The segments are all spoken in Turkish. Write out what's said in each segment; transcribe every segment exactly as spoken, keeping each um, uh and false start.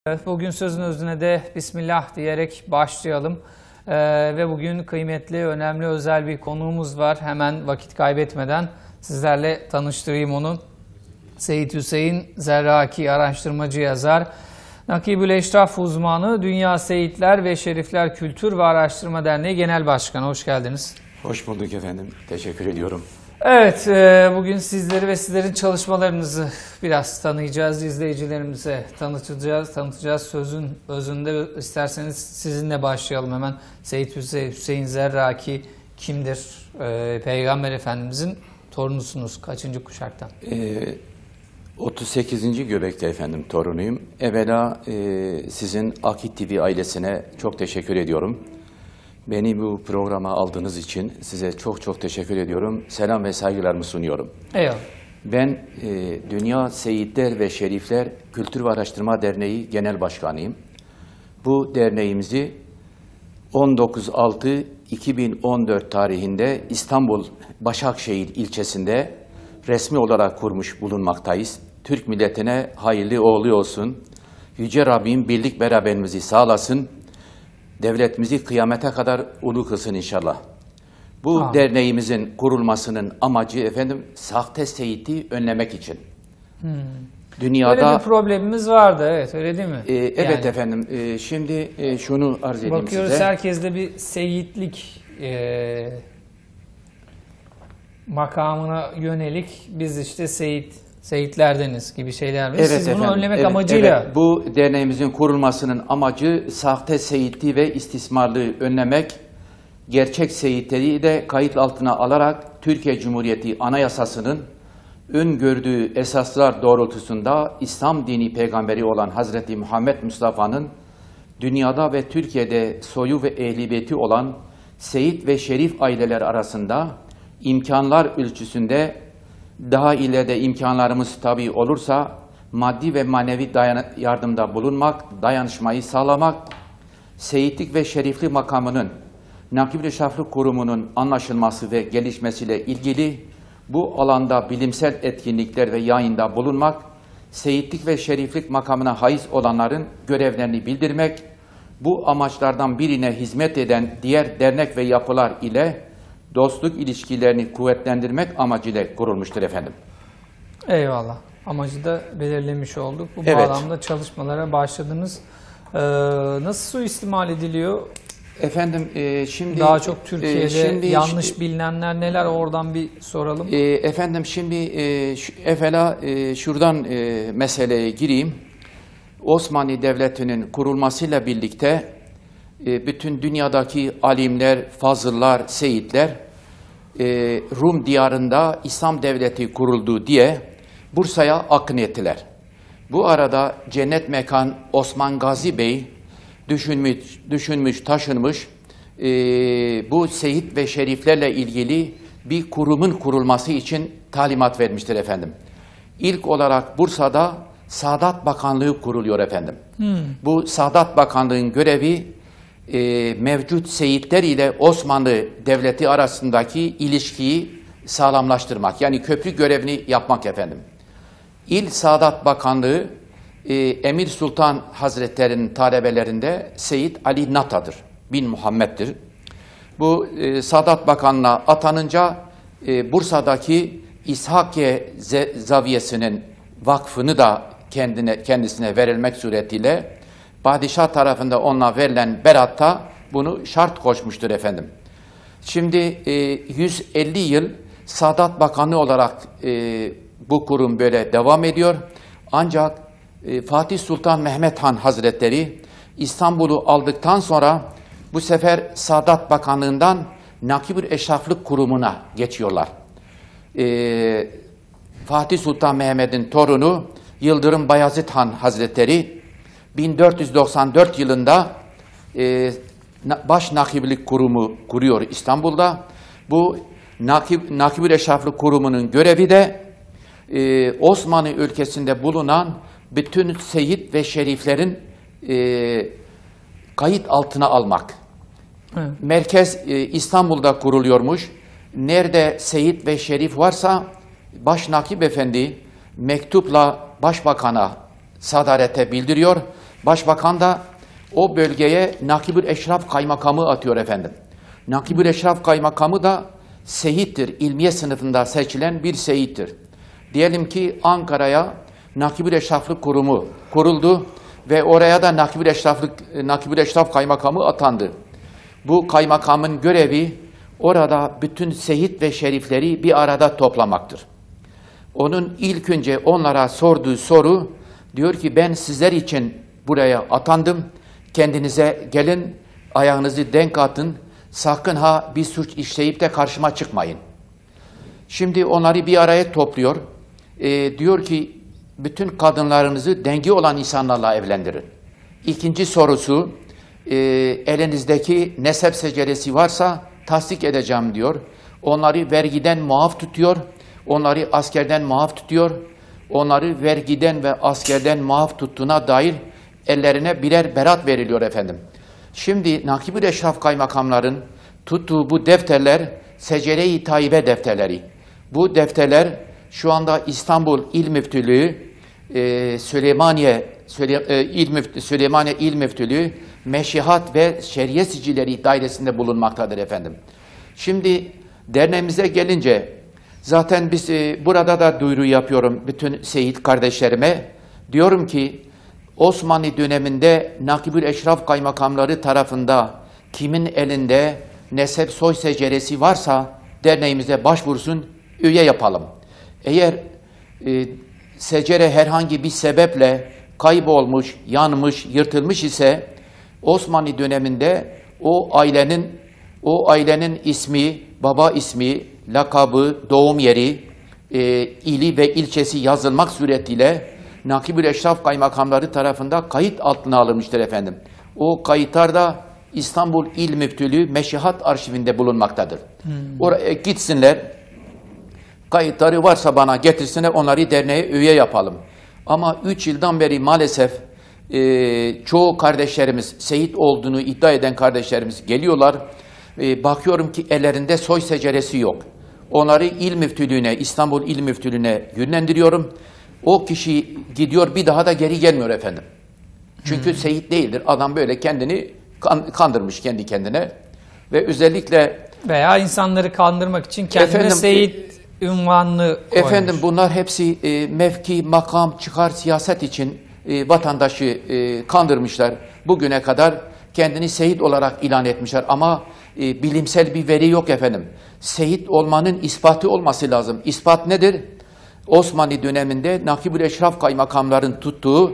Bugün sözün özüne de Bismillah diyerek başlayalım. Ee, ve bugün kıymetli, önemli, özel bir konuğumuz var. Hemen vakit kaybetmeden sizlerle tanıştırayım onu. Seyyid Hüseyin Zerraki, araştırmacı yazar, Nakibül Eşraf uzmanı, Dünya Seyitler ve Şerifler Kültür ve Araştırma Derneği Genel Başkanı. Hoş geldiniz. Hoş bulduk efendim. Teşekkür ediyorum. Evet, e, bugün sizleri ve sizlerin çalışmalarınızı biraz tanıyacağız, izleyicilerimize tanıtacağız. tanıtacağız. Sözün özünde isterseniz sizinle başlayalım hemen. Seyyid Hüseyin, Hüseyin Zerraki kimdir? E, Peygamber Efendimizin torunusunuz. Kaçıncı kuşaktan? Ee, otuz sekizinci göbekte efendim torunuyum. Evvela e, sizin Akit T V ailesine çok teşekkür ediyorum. Beni bu programa aldığınız için size çok çok teşekkür ediyorum. Selam ve saygılarımı sunuyorum. Eyvallah. Ben e, Dünya Seyitler ve Şerifler Kültür ve Araştırma Derneği Genel Başkanıyım. Bu derneğimizi on dokuz Altı iki bin on dört tarihinde İstanbul Başakşehir ilçesinde resmi olarak kurmuş bulunmaktayız. Türk milletine hayırlı uğurlu olsun. Yüce Rabbim birlik beraberliğimizi sağlasın. Devletimizi kıyamete kadar ulu kılsın inşallah. Bu Amin. Derneğimizin kurulmasının amacı efendim sahte seyiti önlemek için. Hmm. Dünyada Böyle bir problemimiz vardı, evet, öyle değil mi? E, evet yani, efendim. E, şimdi e, şunu arz edeyim bakıyoruz size. herkeste bir seyitlik e, makamına yönelik biz işte seyit, seyitlerdeniz gibi şeyler var. Evet Siz bunu efendim, önlemek evet, amacıyla. evet. Bu derneğimizin kurulmasının amacı sahte seyitliği ve istismarlığı önlemek, gerçek seyitleri de kayıt altına alarak Türkiye Cumhuriyeti Anayasası'nın öngördüğü esaslar doğrultusunda İslam dini peygamberi olan Hazreti Muhammed Mustafa'nın dünyada ve Türkiye'de soyu ve ehliyeti olan seyit ve şerif aileler arasında imkanlar ölçüsünde daha ileride imkanlarımız tabii olursa maddi ve manevi yardımda bulunmak, dayanışmayı sağlamak, seyitlik ve şeriflik makamının Nakib-i Eşraflık Kurumu'nun anlaşılması ve gelişmesiyle ilgili bu alanda bilimsel etkinlikler ve yayında bulunmak, seyitlik ve şeriflik makamına haiz olanların görevlerini bildirmek, bu amaçlardan birine hizmet eden diğer dernek ve yapılar ile dostluk ilişkilerini kuvvetlendirmek amacıyla kurulmuştur efendim. Eyvallah. Amacı da belirlemiş olduk. Bu Evet. bağlamda çalışmalara başladınız. Ee, nasıl suistimal ediliyor? Efendim e, şimdi Daha çok Türkiye'de e, şimdi, yanlış bilinenler neler, oradan bir soralım. E, efendim şimdi e, şu, evvela e, şuradan e, meseleye gireyim. Osmanlı Devleti'nin kurulmasıyla birlikte e, bütün dünyadaki alimler, fazıllar, seyitler e, Rum diyarında İslam Devleti kuruldu diye Bursa'ya akın ettiler. Bu arada cennet mekan Osman Gazi Bey düşünmüş, düşünmüş taşınmış e, bu seyit ve şeriflerle ilgili bir kurumun kurulması için talimat vermiştir efendim. İlk olarak Bursa'da Saadat Bakanlığı kuruluyor efendim. Hmm. Bu Saadat Bakanlığı'nın görevi e, mevcut seyitler ile Osmanlı Devleti arasındaki ilişkiyi sağlamlaştırmak. Yani köprü görevini yapmak efendim. İl Saadat Bakanlığı e, Emir Sultan Hazretleri'nin talebelerinde Seyyid Ali Nata'dır. Bin Muhammed'dir. Bu e, Saadat Bakanlığı'na atanınca e, Bursa'daki İshakiye Zaviyesi'nin vakfını da kendine kendisine verilmek suretiyle padişah tarafında ona verilen beratta bunu şart koşmuştur efendim. Şimdi e, yüz elli yıl Saadat Bakanlığı olarak e, bu kurum böyle devam ediyor. Ancak e, Fatih Sultan Mehmet Han Hazretleri İstanbul'u aldıktan sonra bu sefer Saadat Bakanlığı'ndan Nakib-i Eşraflık Kurumu'na geçiyorlar. E, Fatih Sultan Mehmet'in torunu Yıldırım Bayezid Han Hazretleri bin dört yüz doksan dört yılında e, Baş Nakiblik Kurumu kuruyor İstanbul'da. Bu Nakib, Nakib-i Eşraflık Kurumu'nun görevi de e, Osmanlı ülkesinde bulunan bütün seyit ve şeriflerin e, kayıt altına almak. Evet. Merkez e, İstanbul'da kuruluyormuş. Nerede seyit ve şerif varsa Baş Nakib Efendi mektupla Başbakan'a sadarete bildiriyor. Başbakan da o bölgeye Nakibül Eşraf Kaymakamı atıyor efendim. Nakibül Eşraf Kaymakamı da seyittir. İlmiye sınıfında seçilen bir seyittir. Diyelim ki Ankara'ya Nakibül Eşraflık Kurumu kuruldu ve oraya da Nakibül Eşraflık, Nakibül Eşraf Kaymakamı atandı. Bu kaymakamın görevi orada bütün seyit ve şerifleri bir arada toplamaktır. Onun ilk önce onlara sorduğu soru, diyor ki ben sizler için buraya atandım, kendinize gelin, ayağınızı denk atın, sakın ha bir suç işleyip de karşıma çıkmayın. Şimdi onları bir araya topluyor, e, diyor ki bütün kadınlarınızı dengi olan insanlarla evlendirin. İkinci sorusu, e, elinizdeki nesep seceresi varsa tasdik edeceğim diyor. Onları vergiden muaf tutuyor, onları askerden muaf tutuyor, onları vergiden ve askerden muaf tuttuğuna dair ellerine birer berat veriliyor efendim. Şimdi Nakibül Eşraf kaymakamların tuttuğu bu defterler Secere-i Taibe defterleri. Bu defterler şu anda İstanbul İl Müftülüğü, e, Süleymaniye, Süle, e, İl Müftü, Süleymaniye İl Müftülüğü, Meşihat ve Şeriye Sicilleri dairesinde bulunmaktadır efendim. Şimdi derneğimize gelince, zaten biz e, burada da duyuru yapıyorum bütün seyit kardeşlerime. Diyorum ki Osmanlı döneminde Nakibül Eşraf kaymakamları tarafında kimin elinde nesep soy seceresi varsa derneğimize başvursun, üye yapalım. Eğer e, secere herhangi bir sebeple kaybolmuş, yanmış, yırtılmış ise Osmanlı döneminde o ailenin o ailenin ismi, baba ismi, lakabı, doğum yeri, e, ili ve ilçesi yazılmak suretiyle Nakibül Eşraf kaymakamları tarafından kayıt altına alınmıştır efendim. O kayıtlar da İstanbul İl Müftülüğü Meşihat Arşivinde bulunmaktadır. Hmm. Oraya gitsinler, kayıtları varsa bana getirsinler, onları derneğe üye yapalım. Ama üç yıldan beri maalesef e, çoğu kardeşlerimiz, seyit olduğunu iddia eden kardeşlerimiz geliyorlar. E, bakıyorum ki ellerinde soy seceresi yok. Onları İl Müftülüğüne, İstanbul İl Müftülüğüne yönlendiriyorum. O kişi gidiyor, bir daha da geri gelmiyor efendim. Çünkü hmm. seyit değildir. Adam böyle kendini kandırmış kendi kendine. Ve özellikle... Veya insanları kandırmak için kendine efendim, seyit ünvanını koymuş. Efendim bunlar hepsi e, mevki, makam, çıkar, siyaset için e, vatandaşı e, kandırmışlar. Bugüne kadar kendini seyit olarak ilan etmişler. Ama e, bilimsel bir veri yok efendim. Seyit olmanın ispatı olması lazım. İspat nedir? Osmanlı döneminde Nakibül Eşraf kaymakamların tuttuğu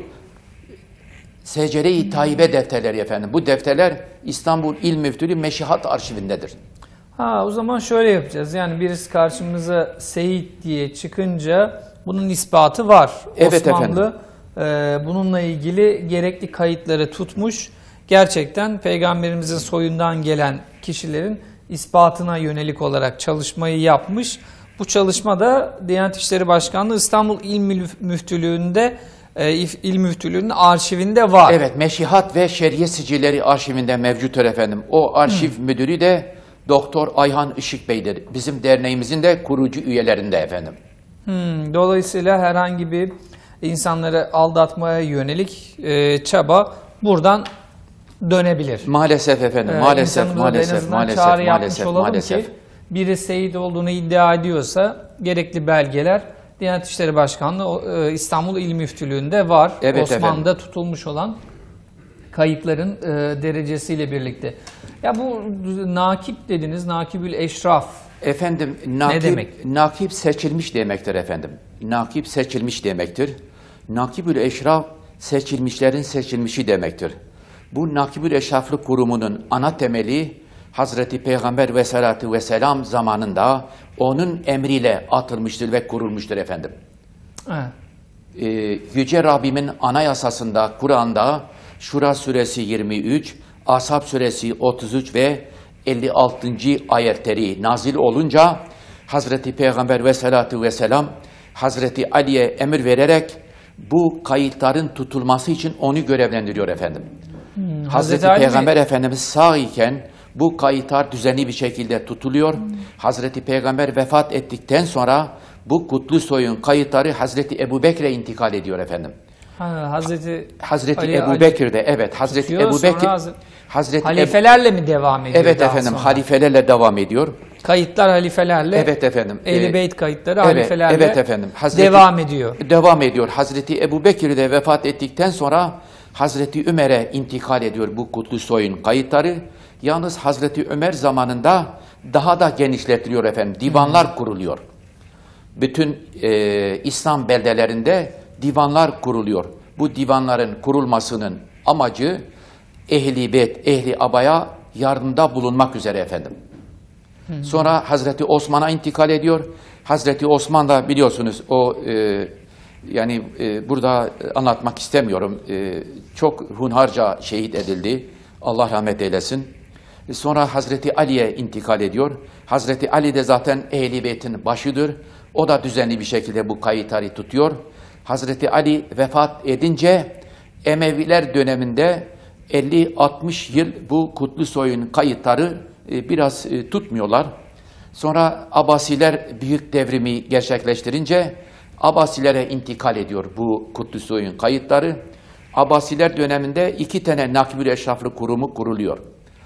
Secere-i Taibe defterleri efendim. Bu defterler İstanbul İl Müftülüğü Meşihat Arşivindedir. Ha, o zaman şöyle yapacağız. Yani birisi karşımıza seyit diye çıkınca bunun ispatı var. Evet Osmanlı e, bununla ilgili gerekli kayıtları tutmuş. Gerçekten Peygamberimizin soyundan gelen kişilerin ispatına yönelik olarak çalışmayı yapmış. Bu çalışma da Diyanet İşleri Başkanlığı İstanbul İl Müftülüğü'nde e, İl Müftülüğü'nün arşivinde var. Evet, Meşihat ve Şeriye Sicilleri arşivinde mevcuttur efendim. O arşiv hmm. müdürü de Doktor Ayhan Işık Bey'dir. Bizim derneğimizin de kurucu üyelerinde efendim. Hmm, dolayısıyla herhangi bir insanları aldatmaya yönelik e, çaba buradan dönebilir. Maalesef efendim, Ee, maalesef, maalesef, maalesef, çağrı maalesef, olalım maalesef. Ki biri seyit olduğunu iddia ediyorsa gerekli belgeler Diyanet İşleri Başkanlığı İstanbul İl Müftülüğü'nde var. Evet, Osmanlı'da efendim. tutulmuş olan kayıtların e, derecesiyle birlikte. Ya bu nakip dediniz, Nakibül Eşraf. Efendim, nakip, ne demek? Nakip seçilmiş demektir efendim. Nakip seçilmiş demektir. Nakibül Eşraf seçilmişlerin seçilmişi demektir. Bu Nakibül Eşraflık Kurumu'nun ana temeli Hazreti Peygamber ve salatu ve selam zamanında onun emriyle atılmıştır ve kurulmuştur efendim. Evet. Ee, Yüce Rabbimin anayasasında, Kur'an'da Şura suresi yirmi üç, Ashab suresi otuz üç ve elli altıncı ayetleri nazil olunca Hazreti Peygamber ve salatu ve selam Hazreti Ali'ye emir vererek bu kayıtların tutulması için onu görevlendiriyor efendim. Hmm, Hazreti, Hazreti Peygamber mi? Efendimiz sağ iken bu kayıtlar düzenli bir şekilde tutuluyor. Hmm. Hazreti Peygamber vefat ettikten sonra bu kutlu soyun kayıtları Hazreti Ebubekir'e intikal ediyor efendim. Ha, Hazreti Hazreti Ali- Ebu Ali Bekir de evet Hazreti tutuyor, Ebu sonra Bekir Hazreti- Hazreti Ebu- halifelerle mi devam ediyor? Evet daha efendim sonra? halifelerle devam ediyor. Kayıtlar halifelerle. Evet efendim. Ehl-i Ee, Beyt kayıtları evet, halifelerle evet efendim. Hazreti- devam ediyor. Devam ediyor. Hazreti Ebu Bekir de vefat ettikten sonra Hazreti Ömer'e intikal ediyor bu kutlu soyun kayıtları. Yalnız Hazreti Ömer zamanında daha da genişletiliyor efendim. Divanlar kuruluyor. Bütün e, İslam beldelerinde divanlar kuruluyor. Bu divanların kurulmasının amacı ehli beyt, ehli abaya yardımda bulunmak üzere efendim. Sonra Hazreti Osman'a intikal ediyor. Hazreti Osman da biliyorsunuz o e, yani e, burada anlatmak istemiyorum. E, çok hunharca şehit edildi. Allah rahmet eylesin. E, sonra Hazreti Ali'ye intikal ediyor. Hazreti Ali de zaten Ehl-i Beyt'in başıdır. O da düzenli bir şekilde bu kayıtları tutuyor. Hazreti Ali vefat edince Emeviler döneminde elli altmış yıl bu kutlu soyun kayıtları e, biraz e, tutmuyorlar. Sonra Abbasiler büyük devrimi gerçekleştirince Abbasilere intikal ediyor bu kutlu soyun kayıtları. Abbasiler döneminde iki tane Nakib-ül Eşraflı kurumu kuruluyor.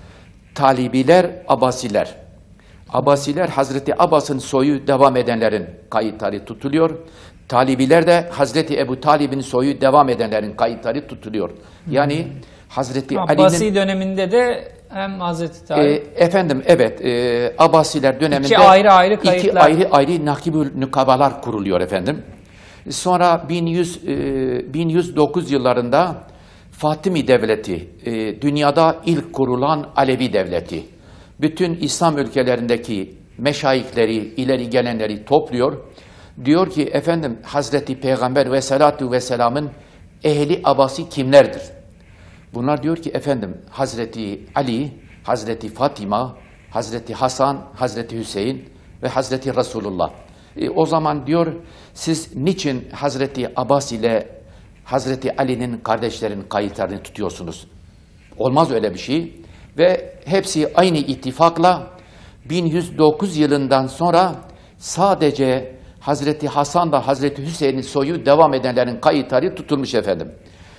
Talibiler, Abbasiler. Abbasiler Hazreti Abbas'ın soyu devam edenlerin kayıtları tutuluyor. Talibiler de Hazreti Ebu Talib'in soyu devam edenlerin kayıtları tutuluyor. Yani Hazreti Abbasi Ali'nin döneminde de hem Hazreti e, Talip efendim evet e, Abbasiler döneminde İki ayrı ayrı iki kayıtlar. ayrı ayrı nakibül nükabalar kuruluyor efendim. Sonra bin yüz, e, bin yüz dokuz yıllarında Fatimi Devleti, e, dünyada ilk kurulan Alevi Devleti, bütün İslam ülkelerindeki meşayihleri, ileri gelenleri topluyor. Diyor ki efendim Hazreti Peygamber ve salatu ve selamın ehli abası kimlerdir? Bunlar diyor ki efendim Hazreti Ali, Hazreti Fatima, Hazreti Hasan, Hazreti Hüseyin ve Hazreti Resulullah. E, o zaman diyor siz niçin Hazreti Abbas ile Hazreti Ali'nin kardeşlerin kayıtlarını tutuyorsunuz? Olmaz öyle bir şey. Ve hepsi aynı ittifakla bin yüz dokuz yılından sonra sadece Hazreti Hasan da Hazreti Hüseyin'in soyu devam edenlerin kayıtları tutulmuş efendim.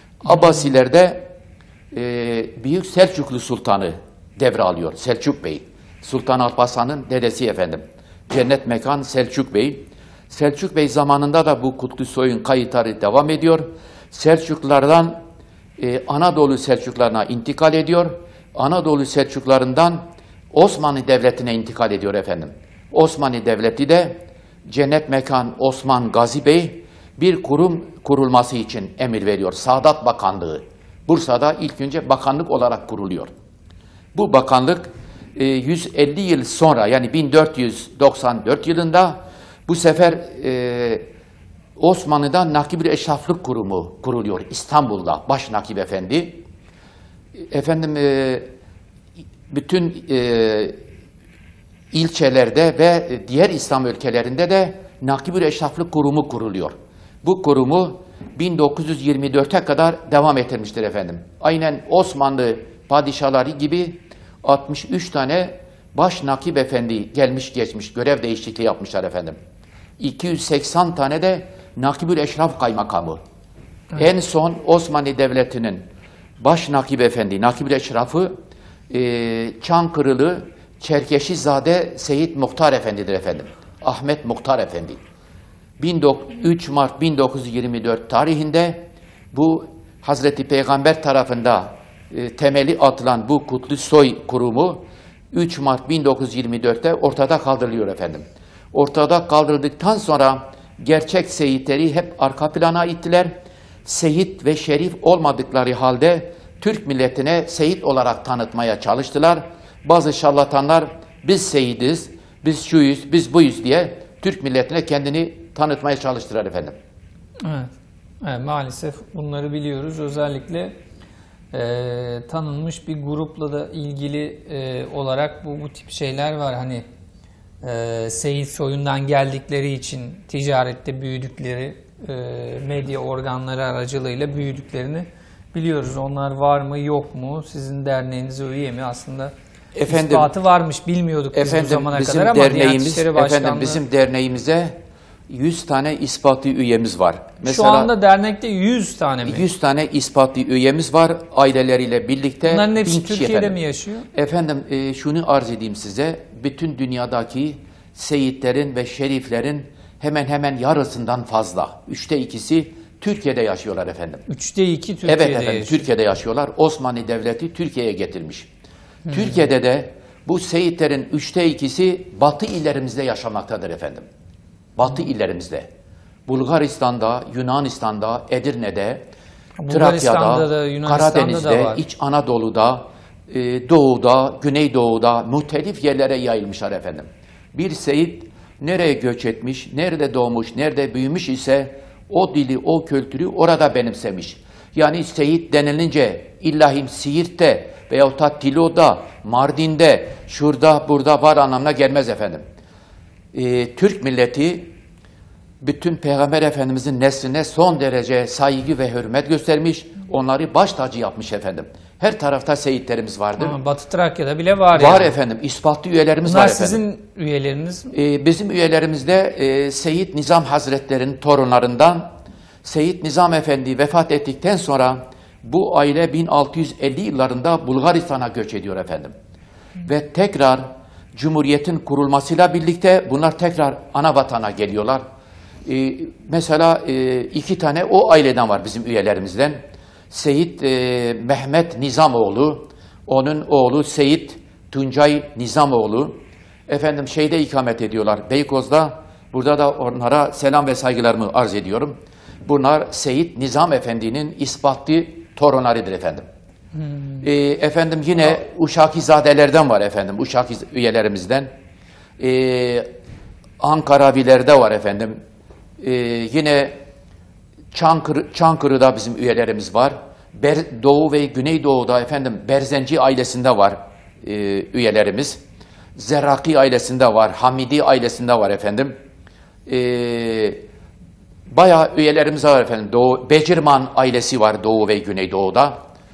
Abbasilerde e, Büyük Selçuklu Sultanı devralıyor. Selçuk Bey. Sultan Alparslan'ın dedesi efendim. Cennet mekan Selçuk Bey. Selçuk Bey zamanında da bu kutlu soyun kayıtları devam ediyor. Selçuklulardan e, Anadolu Selçuklarına intikal ediyor. Anadolu Selçuklarından Osmanlı Devleti'ne intikal ediyor efendim. Osmanlı Devleti de Cennet mekan Osman Gazi Bey bir kurum kurulması için emir veriyor. Saadat Bakanlığı. Bursa'da ilk önce bakanlık olarak kuruluyor. Bu bakanlık e, yüz elli yıl sonra yani bin dört yüz doksan dört yılında bu sefer e, Osmanlı'da Nakib-ül Eşraflık Kurumu kuruluyor İstanbul'da. Baş Nakib Efendi. Efendim e, bütün e, ilçelerde ve diğer İslam ülkelerinde de Nakib-ül Eşraflık Kurumu kuruluyor. Bu kurumu bin dokuz yüz yirmi dört'e kadar devam ettirmiştir efendim. Aynen Osmanlı padişahları gibi altmış üç tane baş nakib efendi gelmiş geçmiş görev değişikliği yapmışlar efendim. iki yüz seksen tane de Nakib-ül Eşraf kaymakamı. Evet. En son Osmanlı Devleti'nin baş nakib efendi, Nakib-ül Eşraf'ı e, Çankırılı Çerkeşizade Seyit Muhtar Efendi'dir efendim. Ahmet Muhtar Efendi. üç Mart bin dokuz yüz yirmi dört tarihinde bu Hazreti Peygamber tarafında e, temeli atılan bu kutlu soy kurumu üç Mart bin dokuz yüz yirmi dört'te ortada kaldırılıyor efendim. Ortada kaldırıldıktan sonra gerçek seyitleri hep arka plana ittiler. Seyit ve şerif olmadıkları halde Türk milletine seyit olarak tanıtmaya çalıştılar. Bazı şarlatanlar biz seyidiz, biz şuyuz, biz buyuz diye Türk milletine kendini tanıtmaya çalıştılar efendim. Evet. Evet, maalesef bunları biliyoruz. Özellikle e, tanınmış bir grupla da ilgili e, olarak bu, bu tip şeyler var. Hani e, Seyit soyundan geldikleri için ticarette büyüdükleri, e, medya organları aracılığıyla büyüdüklerini biliyoruz. Onlar var mı yok mu? Sizin derneğinize üye mi? Aslında efendim, ispatı varmış. Bilmiyorduk biz efendim, bu zamana bizim kadar ama derneğimiz, Diyanet İşleri Başkanlığı... Efendim bizim derneğimize yüz tane ispatlı üyemiz var. Mesela, şu anda dernekte yüz tane mi? yüz tane ispatlı üyemiz var aileleriyle birlikte. Bunların hepsi Türkiye'de efendim. mi yaşıyor? Efendim e, şunu arz edeyim size. Bütün dünyadaki seyitlerin ve şeriflerin hemen hemen yarısından fazla. Üçte ikisi Türkiye'de yaşıyorlar efendim. Üçte iki Türkiye'de Evet efendim yaşıyor. Türkiye'de yaşıyorlar. Osmanlı Devleti Türkiye'ye getirmiş. Hmm. Türkiye'de de bu seyitlerin üçte ikisi batı illerimizde yaşamaktadır efendim. Batı illerimizde. Bulgaristan'da, Yunanistan'da, Edirne'de, Trakya'da, da, Karadeniz'de, İç Anadolu'da, e, Doğu'da, Güneydoğu'da muhtelif yerlere yayılmışlar efendim. Bir seyit nereye göç etmiş, nerede doğmuş, nerede büyümüş ise o dili, o kültürü orada benimsemiş. Yani seyit denilince illahim Siirt'te veyahut da Tilo'da, Mardin'de, şurada, burada var anlamına gelmez efendim. Ee, Türk milleti bütün Peygamber Efendimizin nesline son derece saygı ve hürmet göstermiş, onları baş tacı yapmış efendim. Her tarafta seyitlerimiz vardır. Ama Batı Trakya'da bile var. Var yani. efendim, ispatlı üyelerimiz Bunlar var efendim. sizin üyeleriniz mi? Ee, bizim üyelerimizde e, Seyyid Nizam Hazretleri'nin torunlarından Seyyid Nizam Efendi vefat ettikten sonra bu aile bin altı yüz elli yıllarında Bulgaristan'a göç ediyor efendim. Hı. Ve tekrar Cumhuriyet'in kurulmasıyla birlikte bunlar tekrar ana vatana geliyorlar. Ee, mesela e, iki tane o aileden var bizim üyelerimizden. Seyyid e, Mehmet Nizamoğlu, onun oğlu Seyyid Tuncay Nizamoğlu. Efendim şeyde ikamet ediyorlar, Beykoz'da. Burada da onlara selam ve saygılarımı arz ediyorum. Bunlar Seyyid Nizam Efendi'nin ispatlı torunlarıdır efendim. Hmm. E, efendim yine Uşakizadelerden var efendim, Uşak üyelerimizden. E, Ankaraviler'de var efendim. E, yine Çankırı, Çankırı'da bizim üyelerimiz var. Ber, Doğu ve Güneydoğu'da efendim Berzenci ailesinde var e, üyelerimiz. Zerraki ailesinde var, Hamidi ailesinde var efendim. E, bayağı üyelerimiz var efendim. Doğu, Becirman ailesi var Doğu ve Güneydoğu'da.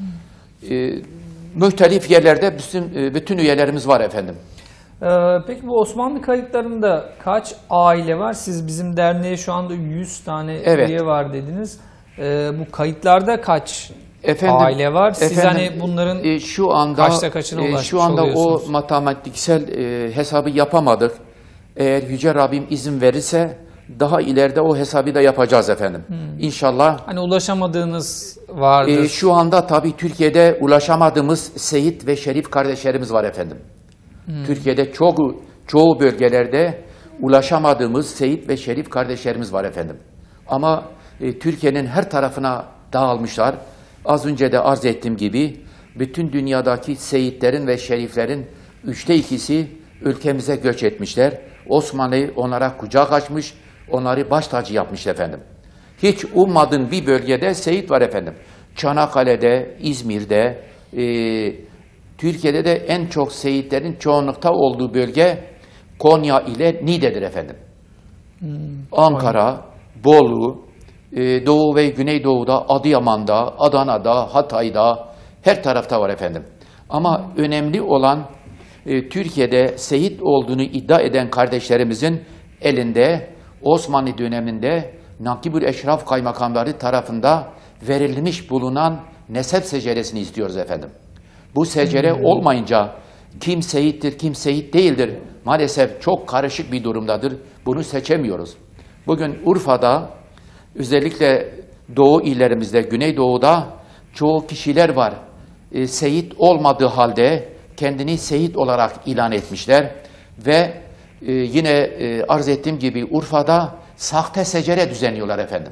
E, muhtelif yerlerde bütün, bütün üyelerimiz var efendim. Ee, peki bu Osmanlı kayıtlarında kaç aile var? Siz bizim derneğe şu anda yüz tane evet. üye var dediniz. Ee, bu kayıtlarda kaç efendim, aile var? Siz efendim, hani bunların e, şu anda, kaçta kaçına ulaşmış e, şu anda oluyorsunuz? o matematiksel e, hesabı yapamadık. Eğer Yüce Rabbim izin verirse daha ileride o hesabı da yapacağız efendim. Hmm. İnşallah. Hani ulaşamadığınız vardır. E, şu anda tabii Türkiye'de ulaşamadığımız Seyit ve Şerif kardeşlerimiz var efendim. Hmm. Türkiye'de çoğu, çoğu bölgelerde ulaşamadığımız Seyit ve Şerif kardeşlerimiz var efendim. Ama e, Türkiye'nin her tarafına dağılmışlar. Az önce de arz ettiğim gibi bütün dünyadaki seyitlerin ve şeriflerin üçte ikisi ülkemize göç etmişler. Osmanlı onlara kucak açmış, onları baş tacı yapmış efendim. Hiç ummadığın bir bölgede seyit var efendim. Çanakkale'de, İzmir'de, e, Türkiye'de de en çok seyitlerin çoğunlukta olduğu bölge Konya ile Niğde'dir efendim. Hmm. Ankara, Bolu, e, Doğu ve Güneydoğu'da, Adıyaman'da, Adana'da, Hatay'da her tarafta var efendim. Ama hmm. önemli olan e, Türkiye'de seyit olduğunu iddia eden kardeşlerimizin elinde Osmanlı döneminde Nakibül Eşraf kaymakamları tarafında verilmiş bulunan nesep seceresini istiyoruz efendim. Bu secere olmayınca kim seyittir, kim seyit değildir maalesef çok karışık bir durumdadır. Bunu seçemiyoruz. Bugün Urfa'da özellikle Doğu illerimizde, Güneydoğu'da çoğu kişiler var. E, seyit olmadığı halde kendini seyit olarak ilan etmişler. Ve e, yine e, arz ettiğim gibi Urfa'da sahte secere düzenliyorlar efendim.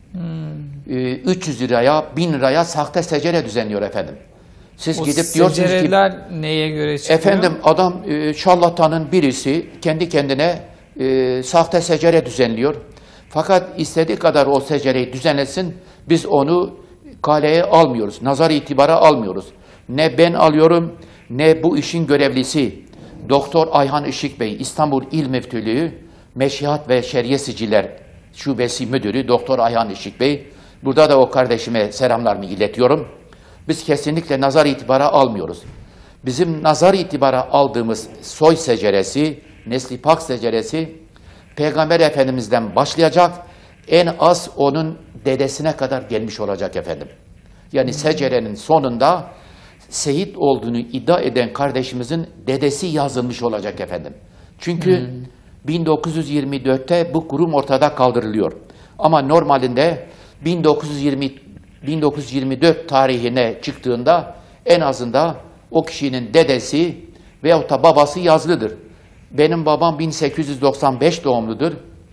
Hmm. E, üç yüz liraya, bin liraya sahte secere düzenliyor efendim. Siz o gidip diyorsunuz ki neye göre çıkıyor? Efendim adam e, şarlatanın birisi kendi kendine e, sahte secere düzenliyor. Fakat istediği kadar o secereyi düzenlesin biz onu kaleye almıyoruz. Nazar itibara almıyoruz. Ne ben alıyorum ne bu işin görevlisi Doktor Ayhan Işık Bey İstanbul İl Müftülüğü Meşihat ve Şeriye Siciller Şubesi Müdürü Doktor Ayhan Işık Bey. Burada da o kardeşime selamlarımı iletiyorum. Biz kesinlikle nazar itibara almıyoruz. Bizim nazar itibara aldığımız soy seceresi, nesli pak seceresi, Peygamber Efendimiz'den başlayacak, en az onun dedesine kadar gelmiş olacak efendim. Yani secerenin sonunda Seyit olduğunu iddia eden kardeşimizin dedesi yazılmış olacak efendim. Çünkü hmm. bin dokuz yüz yirmi dörtte bu kurum ortada kaldırılıyor. Ama normalinde bin dokuz yüz yirmi, bin dokuz yüz yirmi dört tarihine çıktığında en azından o kişinin dedesi veyahut da babası yazılıdır. Benim babam bin sekiz yüz doksan beş doğumludur.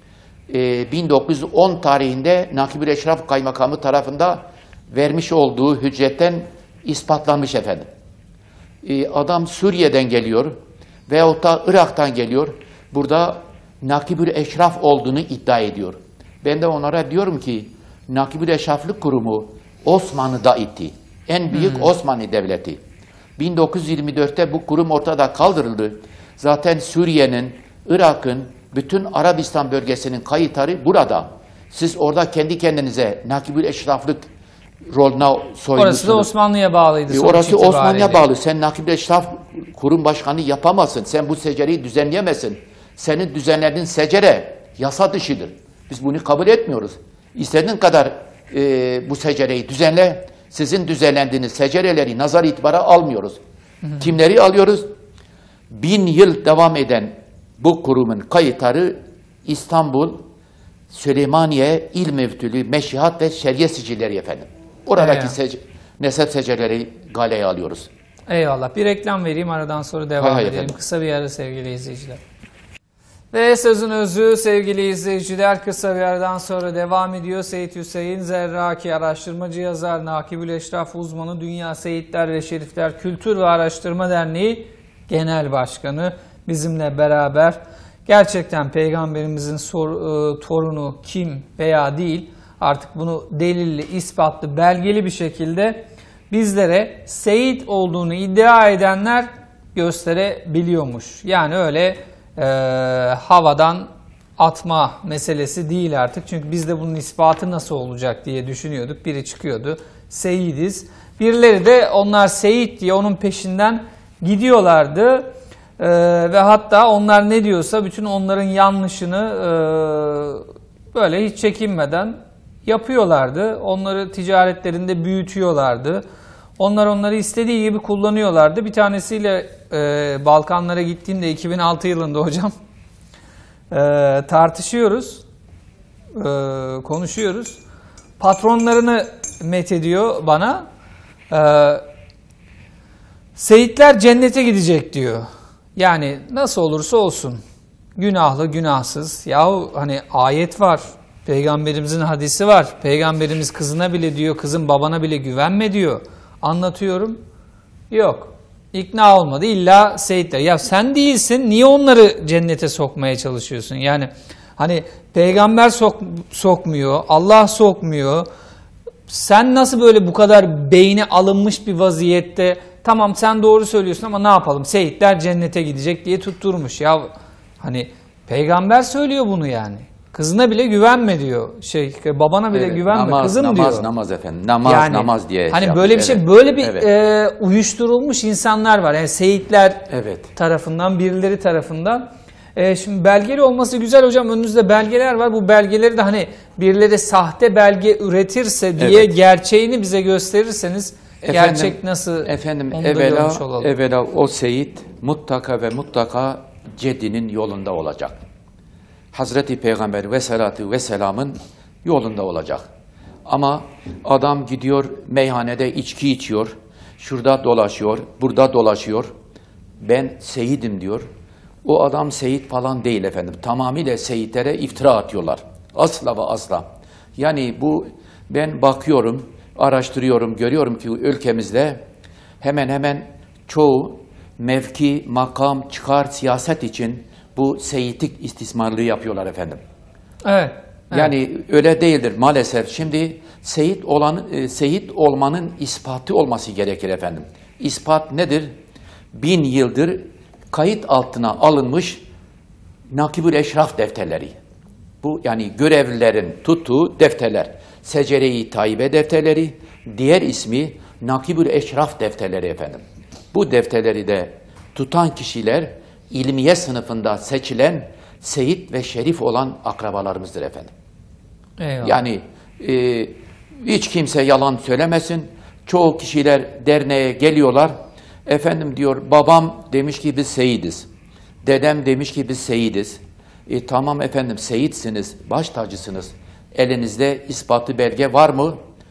Ee, bin dokuz yüz on tarihinde Nakib-ül Eşraf Kaymakamı tarafında vermiş olduğu hüccetten ispatlanmış efendim. Ee, adam Suriye'den geliyor veyahut da Irak'tan geliyor. Burada Nakib-ül Eşraf olduğunu iddia ediyor. Ben de onlara diyorum ki Nakib-ül Eşraflık Kurumu Osmanlı'da itti. En büyük hmm. Osmanlı Devleti. bin dokuz yüz yirmi dörtte bu kurum ortada kaldırıldı. Zaten Suriye'nin, Irak'ın, bütün Arabistan bölgesinin kayıtları burada. Siz orada kendi kendinize Nakib-ül Eşraflık rolüne soyunmuşsunuz. Orası da Osmanlı'ya bağlıydı. E, orası Osmanlı'ya bağlı. Sen Nakib-ül Eşraf kurum başkanı yapamazsın. Sen bu secereyi düzenleyemezsin. Senin düzenlediğin secere yasa dışıdır. Biz bunu kabul etmiyoruz. İstediğin kadar e, bu secereyi düzenle. Sizin düzenlendiğiniz secereleri nazar itibara almıyoruz. Hı hı. Kimleri alıyoruz? Bin yıl devam eden bu kurumun kayıtları İstanbul, Süleymaniye, İl Müftülüğü, Meşihat ve Şeriye Sicilleri efendim. Oradaki sece, nesep secereleri galeye alıyoruz. Eyvallah. Bir reklam vereyim, aradan sonra devam Hayır, edelim. efendim. Kısa bir ara sevgili izleyiciler. Ve sözün özü sevgili izleyiciler, kısa bir aradan sonra devam ediyor. Seyit Hüseyin Zerraki, araştırmacı yazar, Nakib-ül Eşraf uzmanı, Dünya Seyitler ve Şerifler Kültür ve Araştırma Derneği Genel Başkanı bizimle beraber. Gerçekten Peygamberimizin sor, e, torunu kim veya değil, artık bunu delilli, ispatlı, belgeli bir şekilde bizlere Seyit olduğunu iddia edenler gösterebiliyormuş. Yani öyle e, havadan atma meselesi değil artık. Çünkü biz de bunun ispatı nasıl olacak diye düşünüyorduk. Biri çıkıyordu, Seyidiz. Birileri de onlar Seyit diye onun peşinden gidiyorlardı. Ee, ve hatta onlar ne diyorsa bütün onların yanlışını e, böyle hiç çekinmeden yapıyorlardı. Onları ticaretlerinde büyütüyorlardı. Onlar onları istediği gibi kullanıyorlardı. Bir tanesiyle e, Balkanlara gittiğimde iki bin altı yılında hocam e, tartışıyoruz, e, konuşuyoruz. Patronlarını methediyor bana. E, Seyitler cennete gidecek diyor. Yani nasıl olursa olsun, günahlı günahsız. Yahu hani ayet var, Peygamberimizin hadisi var. Peygamberimiz kızına bile diyor, kızın babana bile güvenme diyor. Anlatıyorum. Yok. İkna olmadı. İlla Seyitler. Ya sen değilsin, niye onları cennete sokmaya çalışıyorsun? Yani hani Peygamber sok, sokmuyor, Allah sokmuyor. Sen nasıl böyle bu kadar beyni alınmış bir vaziyette, tamam sen doğru söylüyorsun ama ne yapalım, Seyitler cennete gidecek diye tutturmuş. Ya hani Peygamber söylüyor bunu yani. Kızına bile güvenme diyor. Şey babana bile evet, güvenme namaz, kızım namaz, diyor. Namaz namaz efendim. Namaz yani, namaz diye. Hani şey böyle yapmış, bir şey evet. böyle bir evet. e, uyuşturulmuş insanlar var. Yani Seyitler evet. tarafından, birileri tarafından. E, şimdi belgeli olması güzel hocam. Önünüzde belgeler var. Bu belgeleri de hani birileri sahte belge üretirse diye evet. gerçeğini bize gösterirseniz efendim, gerçek nasıl efendim, onu da evvela, görmüş olalım. evvela o Seyit mutlaka ve mutlaka ceddinin yolunda olacak. Hazreti Peygamber ve salatu ve selamın yolunda olacak. Ama adam gidiyor meyhanede içki içiyor, şurada dolaşıyor, burada dolaşıyor. Ben seyidim diyor. O adam seyit falan değil efendim. Tamamıyla seyitlere iftira atıyorlar. Asla ve asla. Yani bu ben bakıyorum, araştırıyorum, görüyorum ki ülkemizde hemen hemen çoğu mevki, makam, çıkar, siyaset için bu seyitlik istismarlığı yapıyorlar efendim. Evet. evet. Yani öyle değildir maalesef. Şimdi seyit olan e, seyit olmanın ispatı olması gerekir efendim. İspat nedir? Bin yıldır kayıt altına alınmış Nakib-ül Eşraf defterleri. Bu yani görevlilerin tuttuğu defterler. Secere-i Tayyibe defterleri, diğer ismi Nakib-ül Eşraf defterleri efendim. Bu defterleri de tutan kişiler ilmiye sınıfında seçilen seyit ve şerif olan akrabalarımızdır efendim. Eyvallah. Yani e, hiç kimse yalan söylemesin. Çoğu kişiler derneğe geliyorlar. Efendim diyor, babam demiş ki biz seyidiz. Dedem demiş ki biz seyidiz. E, tamam efendim, seyitsiniz, baş tacısınız. Elinizde ispatı belge var mı?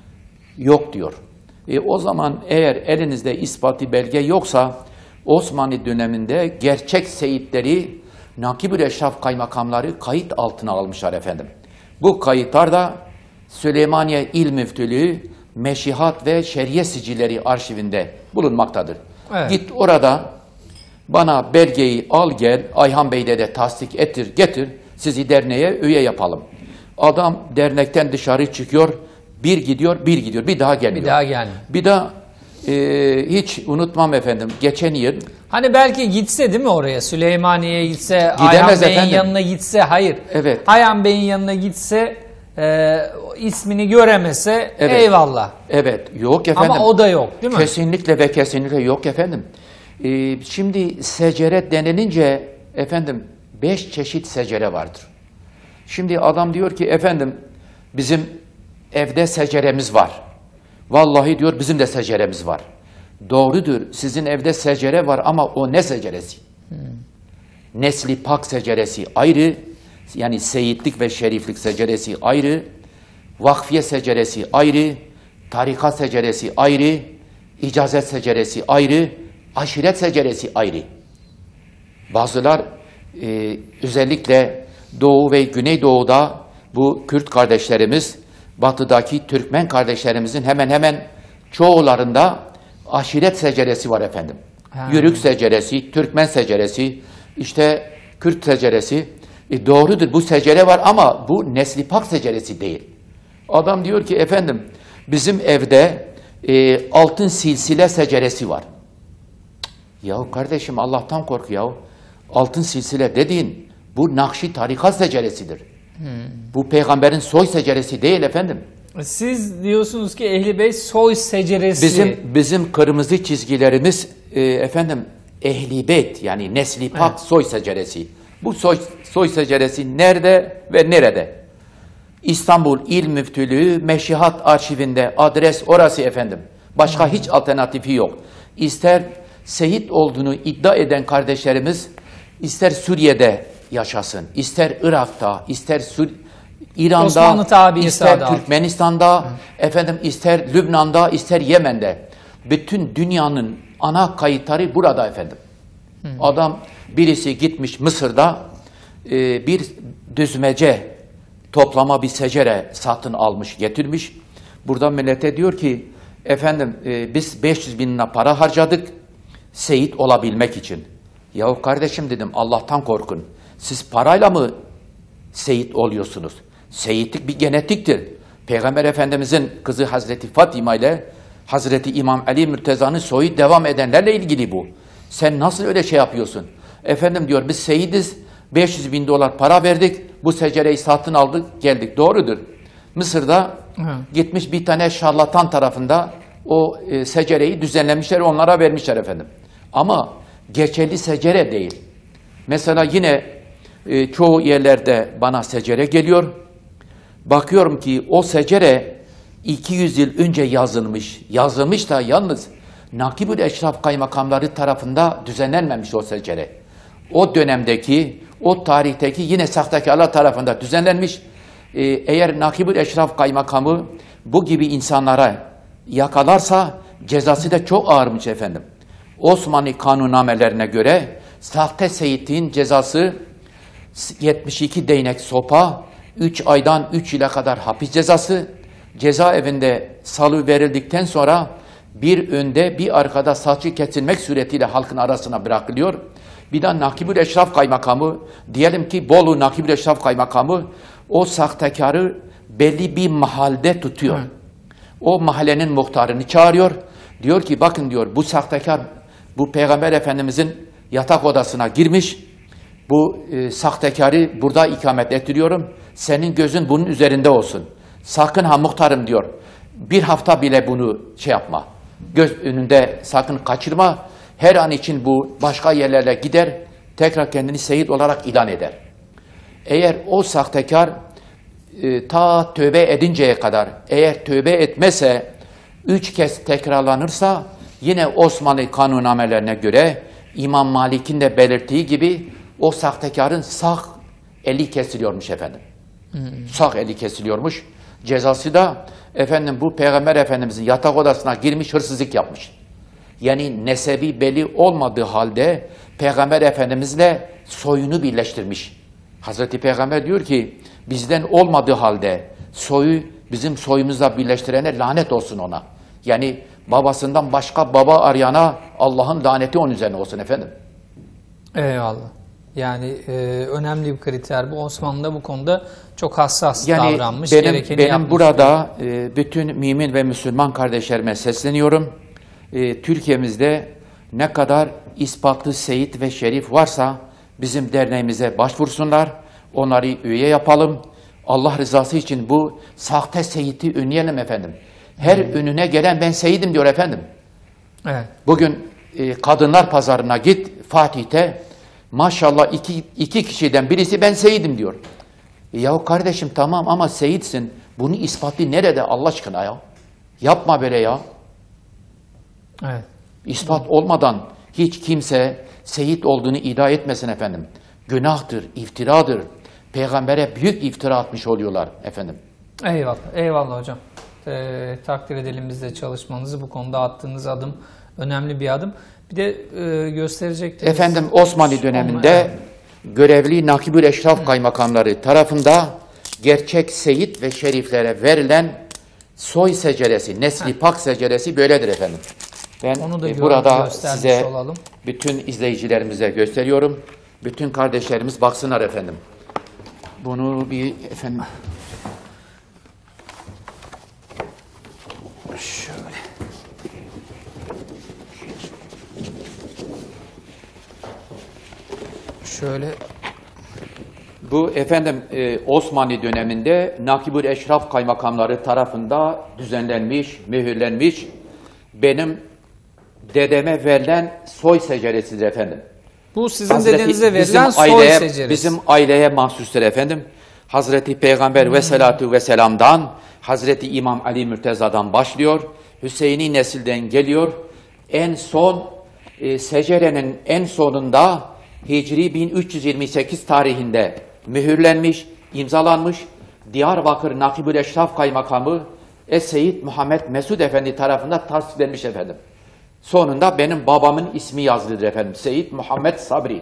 Yok diyor. E, o zaman eğer elinizde ispatı belge yoksa Osmanlı döneminde gerçek seyitleri Nakib-ül Eşraf kaymakamları kayıt altına almışlar efendim. Bu kayıtlar da Süleymaniye İl Müftülüğü Meşihat ve Şeriye Sicilleri arşivinde bulunmaktadır. Evet. Git orada bana belgeyi al gel, Ayhan Bey'de de tasdik ettir, getir, sizi derneğe üye yapalım. Adam dernekten dışarı çıkıyor, bir gidiyor, bir gidiyor, bir daha gelmiyor. Bir daha gelmiyor. Bir daha e, hiç unutmam efendim, geçen yıl. Hani belki gitse değil mi oraya? Süleymaniye'ye gitse, Ayhan Bey'in efendim. yanına gitse, hayır. Evet. Ayhan Bey'in yanına gitse, e, ismini göremese Evet. eyvallah. Evet, yok efendim. Ama o da yok değil mi? Kesinlikle ve kesinlikle yok efendim. Ee, şimdi secere denilince efendim beş çeşit secere vardır. Şimdi adam diyor ki efendim bizim evde seceremiz var. Vallahi diyor bizim de seceremiz var. Doğrudur, sizin evde secere var ama o ne seceresi? Hmm. Nesli pak seceresi ayrı, yani seyitlik ve şeriflik seceresi ayrı, vakfiye seceresi ayrı, tarikat seceresi ayrı, icazet seceresi ayrı, aşiret seceresi ayrı. Bazılar e, özellikle Doğu ve Güneydoğu'da bu Kürt kardeşlerimiz, batıdaki Türkmen kardeşlerimizin hemen hemen çoğularında aşiret seceresi var efendim. Ha. Yörük seceresi, Türkmen seceresi, işte Kürt seceresi. E, doğrudur, bu secere var ama bu nesli pak seceresi değil. Adam diyor ki efendim bizim evde e, altın silsile seceresi var. Yahu kardeşim Allah'tan kork yahu. Altın silsile dediğin bu Nakşi tarikat seceresidir. Hmm. Bu peygamberin soy seceresi değil efendim. Siz diyorsunuz ki Ehli Beyt soy seceresi. Bizim bizim kırmızı çizgilerimiz e, efendim Ehli Beyt, yani nesli pak, evet, soy seceresi. Bu soy, soy seceresi nerede ve nerede? İstanbul İl Müftülüğü Meşihat Arşivinde, adres orası efendim. Başka hmm. hiç alternatifi yok. İster seyit olduğunu iddia eden kardeşlerimiz ister Suriye'de yaşasın, ister Irak'ta, ister Sur İran'da, ister Türkmenistan'da, Hı. efendim ister Lübnan'da, ister Yemen'de. Bütün dünyanın ana kayıtları burada efendim. Hı. Adam birisi gitmiş Mısır'da e, bir düzmece toplama bir secere satın almış, getirmiş. Burada millete diyor ki efendim e, biz beş yüz bin lira para harcadık seyit olabilmek için. Yahu kardeşim dedim, Allah'tan korkun. Siz parayla mı seyit oluyorsunuz? Seyitlik bir genetiktir. Peygamber Efendimizin kızı Hazreti Fatima ile Hazreti İmam Ali Mürteza'nın soyu devam edenlerle ilgili bu. Sen nasıl öyle şey yapıyorsun? Efendim diyor biz seyidiz, beş yüz bin dolar para verdik, bu secereyi satın aldık, geldik. Doğrudur. Mısır'da Hı. gitmiş bir tane şarlatan tarafında o e, secereyi düzenlemişler, onlara vermişler efendim. Ama geçerli secere değil. Mesela yine e, çoğu yerlerde bana secere geliyor. Bakıyorum ki o secere iki yüz yıl önce yazılmış. Yazılmış da yalnız Nakib-ül Eşraf kaymakamları tarafında düzenlenmemiş o secere. O dönemdeki, o tarihteki yine sahtekarlar tarafından düzenlenmiş. Ee, eğer Nakib-ül Eşraf kaymakamı bu gibi insanlara yakalarsa cezası da çok ağırmış efendim. Osmanlı kanunnamelerine göre sahte seyitin cezası yetmiş iki değnek sopa, üç aydan üç yıla kadar hapis cezası, cezaevinde salı verildikten sonra bir önde bir arkada saçı kesilmek suretiyle halkın arasına bırakılıyor. Bir de Nakib-ül Eşraf kaymakamı, diyelim ki Bolu Nakib-ül Eşraf kaymakamı o sahtekarı belli bir mahallede tutuyor. Hı. O mahallenin muhtarını çağırıyor. Diyor ki bakın diyor bu sahtekar bu Peygamber Efendimizin yatak odasına girmiş. Bu e, sahtekarı burada ikamet ettiriyorum. Senin gözün bunun üzerinde olsun. Sakın ha muhtarım diyor. Bir hafta bile bunu şey yapma. Göz önünde sakın kaçırma. Her an için bu başka yerlere gider. Tekrar kendini seyit olarak ilan eder. Eğer o sahtekar e, ta tövbe edinceye kadar, eğer tövbe etmese, üç kez tekrarlanırsa, yine Osmanlı kanunnamelerine göre İmam Malik'in de belirttiği gibi o sahtekarın sağ eli kesiliyormuş efendim. Hmm. Sağ eli kesiliyormuş. Cezası da efendim bu Peygamber Efendimizin yatak odasına girmiş, hırsızlık yapmış. Yani nesebi belli olmadığı halde Peygamber Efendimizle soyunu birleştirmiş. Hazreti Peygamber diyor ki bizden olmadığı halde soyu bizim soyumuzla birleştirene lanet olsun ona. Yani babasından başka baba arayana Allah'ın laneti onun üzerine olsun efendim. Eyvallah. Yani e, önemli bir kriter bu. Osmanlı da bu konuda çok hassas yani davranmış. Benim, gerekeni benim yapmış. burada e, bütün mümin ve Müslüman kardeşlerime sesleniyorum. E, Türkiye'mizde ne kadar ispatlı seyit ve şerif varsa bizim derneğimize başvursunlar. Onları üye yapalım. Allah rızası için bu sahte seyiti önleyelim efendim. Her hmm. önüne gelen ben seyidim diyor efendim. Evet. Bugün e, kadınlar pazarına git Fatih'te maşallah iki, iki kişiden birisi ben seyidim diyor. E, yahu kardeşim tamam ama seyitsin. Bunu ispatlı nerede Allah aşkına ya? Yapma böyle ya. Evet. İspat olmadan hiç kimse seyit olduğunu iddia etmesin efendim. Günahtır, iftiradır. Peygambere büyük iftira atmış oluyorlar efendim. Eyvallah, eyvallah hocam. Ee, takdir edelim biz de çalışmanızı, bu konuda attığınız adım önemli bir adım. Bir de e, gösterecektim. Efendim Osmanlı döneminde evet. görevli Nakibül Eşraf kaymakamları tarafında gerçek seyit ve şeriflere verilen soy seceresi, nesli pak seceresi böyledir efendim. Ben onu da e, burada size olalım. bütün izleyicilerimize gösteriyorum. Bütün kardeşlerimiz baksınlar efendim. Bunu bir efendim şöyle şöyle bu efendim e, Osmanlı döneminde Nakibül Eşraf kaymakamları tarafında düzenlenmiş, mühürlenmiş benim dedeme verilen soy seceresidir efendim. Bu sizin Hazreti, dedenize verilen soy aileye, seceresi. Bizim aileye mahsustur efendim. Hazreti Peygamber hmm. ve salatu ve selam'dan, Hazreti İmam Ali Mürteza'dan başlıyor. Hüseyin'i nesilden geliyor. En son e, secerenin en sonunda Hicri bin üç yüz yirmi sekiz tarihinde mühürlenmiş, imzalanmış. Diyarbakır Nakibül Eşraf Kaymakamı Es-Seyyid Muhammed Mesud Efendi tarafından tasdiklenmiş efendim. Sonunda benim babamın ismi yazılıdır efendim. Seyyid Muhammed Sabri.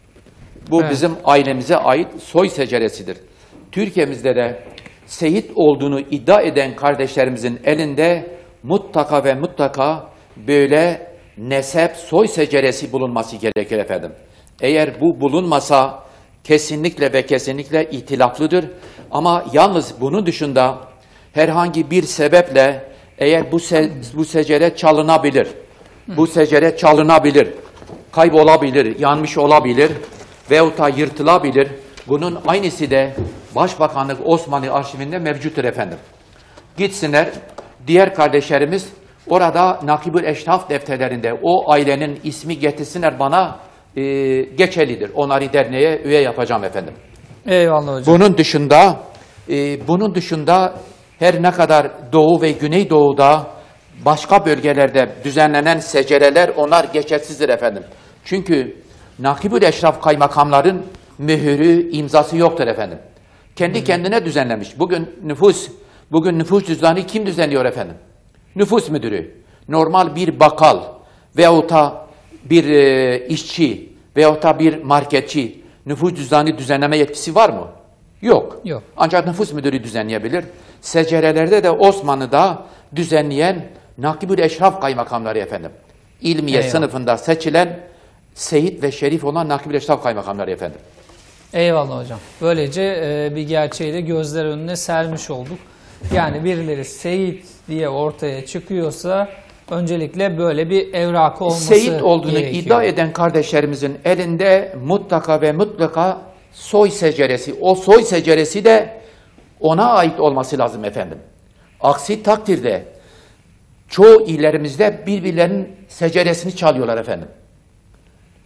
Bu evet. bizim ailemize ait soy seceresidir. Türkiye'mizde de seyit olduğunu iddia eden kardeşlerimizin elinde mutlaka ve mutlaka böyle nesep, soy seceresi bulunması gerekir efendim. Eğer bu bulunmasa kesinlikle ve kesinlikle itilaflıdır. Ama yalnız bunun dışında herhangi bir sebeple eğer bu, se bu secere çalınabilir, bu secere çalınabilir, kaybolabilir, yanmış olabilir veyahut da yırtılabilir. Bunun aynısı da Başbakanlık Osmanlı arşivinde mevcuttur efendim. Gitsinler, diğer kardeşlerimiz orada Nakibül Eşraf defterlerinde o ailenin ismi getirsinler bana e, geçerlidir. Onları derneğe üye yapacağım efendim. Eyvallah hocam. Bunun dışında, e, bunun dışında her ne kadar Doğu ve Güneydoğu'da başka bölgelerde düzenlenen secereler onlar geçersizdir efendim. Çünkü Nakibül Eşraf kaymakamların mühürü, imzası yoktur efendim. Kendi kendine düzenlemiş. Bugün nüfus, bugün nüfus cüzdanı kim düzenliyor efendim? Nüfus müdürü. Normal bir bakkal veyahut da bir e, işçi veyahut da bir marketçi nüfus cüzdanı düzenleme yetkisi var mı? Yok. Yok. Ancak nüfus müdürü düzenleyebilir. Secerelerde de Osmanlı'da düzenleyen Nakibül Eşraf kaymakamları efendim. İlmiye Eyvallah. sınıfında seçilen seyit ve şerif olan Nakibül Eşraf kaymakamları efendim. Eyvallah hocam. Böylece e, bir gerçeği de gözler önüne sermiş olduk. Yani birileri seyit diye ortaya çıkıyorsa öncelikle böyle bir evrakı olması seyit olduğunu gerekiyor. iddia eden kardeşlerimizin elinde mutlaka ve mutlaka soy seceresi, o soy seceresi de ona ait olması lazım efendim. Aksi takdirde çoğu illerimizde birbirlerinin seceresini çalıyorlar efendim.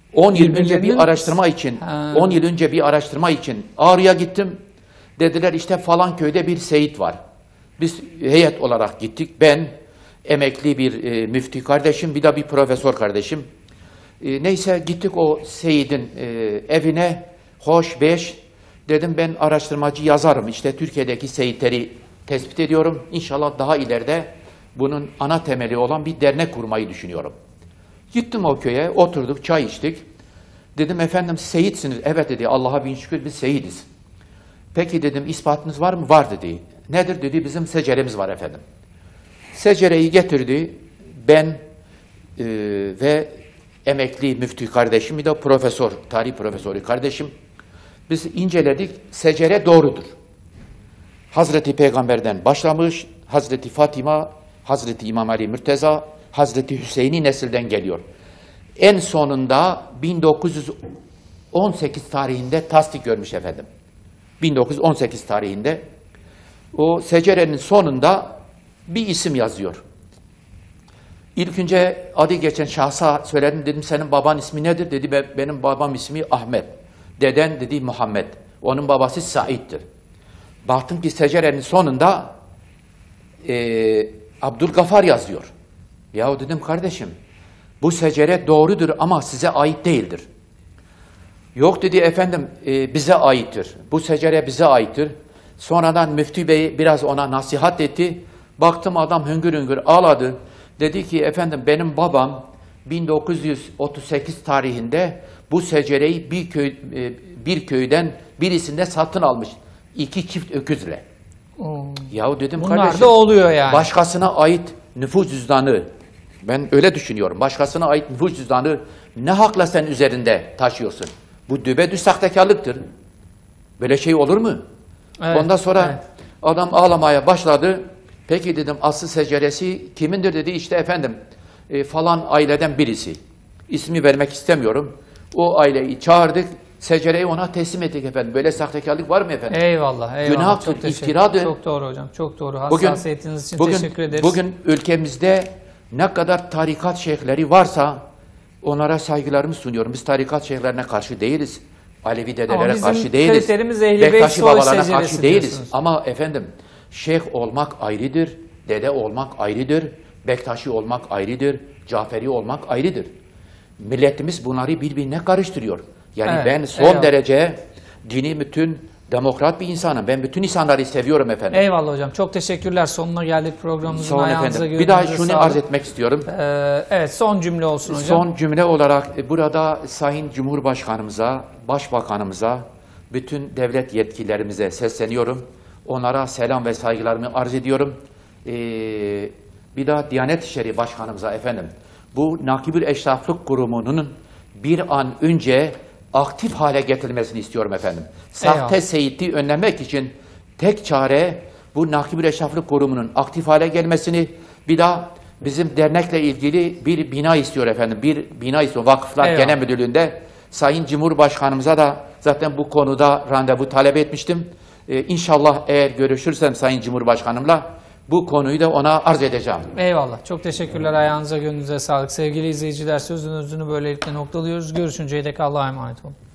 on yıl önce Birbirlerinin- bir araştırma için, Ha. on yıl önce bir araştırma için Ağrı'ya gittim. Dediler işte falan köyde bir Seyit var. Biz heyet olarak gittik. Ben, emekli bir e, müftü kardeşim, bir de bir profesör kardeşim. E, neyse gittik o Seyit'in e, evine. Hoş beş. Dedim ben araştırmacı yazarım. İşte Türkiye'deki Seyitleri tespit ediyorum. İnşallah daha ileride bunun ana temeli olan bir dernek kurmayı düşünüyorum. Gittim o köye, oturduk, çay içtik. Dedim efendim Seyitsiniz. Evet dedi, Allah'a bin şükür biz Seyidiz. Peki dedim ispatınız var mı? Var dedi. Nedir dedi, bizim seceremiz var efendim. Secereyi getirdi. Ben e, ve emekli müftü kardeşim, bir de profesör, tarih profesörü kardeşim. Biz inceledik, secere doğrudur. Hazreti Peygamber'den başlamış, Hazreti Fatima, Hazreti İmam Ali Mürteza, Hazreti Hüseyin'i nesilden geliyor. En sonunda bin dokuz yüz on sekiz tarihinde tasdik görmüş efendim. bin dokuz yüz on sekiz tarihinde o secerenin sonunda bir isim yazıyor. İlk önce adı geçen şahsa söyledim, dedim senin baban ismi nedir? Dedi "Be- benim babam ismi Ahmet. Deden dedi Muhammed. Onun babası Said'dir. Baktım ki secerenin sonunda e, Abdülgafar yazıyor. Yahu dedim kardeşim bu secere doğrudur ama size ait değildir. Yok dedi efendim e, bize aittir. Bu secere bize aittir. Sonradan müftü bey biraz ona nasihat etti. Baktım adam hüngür hüngür ağladı. Dedi ki efendim benim babam bin dokuz yüz otuz sekiz tarihinde bu secereyi bir köy e, bir köyden birisinde satın almış. İki çift öküzle. Oo. Yahu dedim Bunlar kardeşim. da oluyor yani. Başkasına ait nüfus cüzdanı, ben öyle düşünüyorum. Başkasına ait nüfus cüzdanı ne hakla sen üzerinde taşıyorsun? Bu düpedüz sahtekarlıktır. Böyle şey olur mu? Evet, Ondan sonra evet. adam ağlamaya başladı. Peki dedim asıl seceresi kimindir dedi. İşte efendim e, falan aileden birisi. İsmi vermek istemiyorum. O aileyi çağırdık. Secereyi ona teslim ettik efendim. Böyle sahtekarlık var mı efendim? Eyvallah, eyvallah. Günahtır, Çok teşekkür- iftiradır. Çok doğru hocam, çok doğru. Bugün, Hassasiyetiniz için bugün, teşekkür ederiz. Bugün ülkemizde ne kadar tarikat şeyhleri varsa onlara saygılarımı sunuyorum. Biz tarikat şeyhlerine karşı değiliz. Alevi Ama dedelere bizim karşı değiliz. kriterimiz Ehl-i Beyt Bektaşi soy babalarına seceresi karşı değiliz. diyorsunuz. Ama efendim şeyh olmak ayrıdır, dede olmak ayrıdır, Bektaşi olmak ayrıdır, Caferi olmak ayrıdır. Milletimiz bunları birbirine karıştırıyor. Yani Evet, ben son eyvallah. derece dini bütün demokrat bir insanım. Ben bütün insanları seviyorum efendim. Eyvallah hocam. Çok teşekkürler. Sonuna geldik programımızın. Son Ayağınıza, efendim. Bir daha gönlünüze şunu sağlık. arz etmek istiyorum. Ee, evet, son cümle olsun hocam. Son cümle olarak e, burada Sayın Cumhurbaşkanımıza, Başbakanımıza, bütün devlet yetkililerimize sesleniyorum. Onlara selam ve saygılarımı arz ediyorum. Ee, bir daha Diyanet İşleri Başkanımıza efendim, bu Nakibül Eşraflık Kurumu'nun bir an önce aktif hale getirilmesini istiyorum efendim. Sahte Eyvallah. seyitliği önlemek için tek çare bu Nakibül Eşraflık Kurumu'nun aktif hale gelmesini, bir daha bizim dernekle ilgili bir bina istiyor efendim. Bir bina istiyor Vakıflar Eyvallah. Genel Müdürlüğü'nde. Sayın Cumhurbaşkanımıza da zaten bu konuda randevu talep etmiştim. Ee, İnşallah eğer görüşürsem Sayın Cumhurbaşkanımla bu konuyu da ona arz edeceğim. Eyvallah. Çok teşekkürler. Ayağınıza, gönlünüze sağlık. Sevgili izleyiciler, sözün özünü böylelikle noktalıyoruz. Görüşünceye dek Allah'a emanet olun.